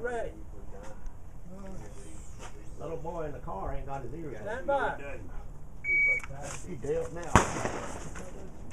ready. Little boy in the car ain't got his ears on. Stand by. He dealt now.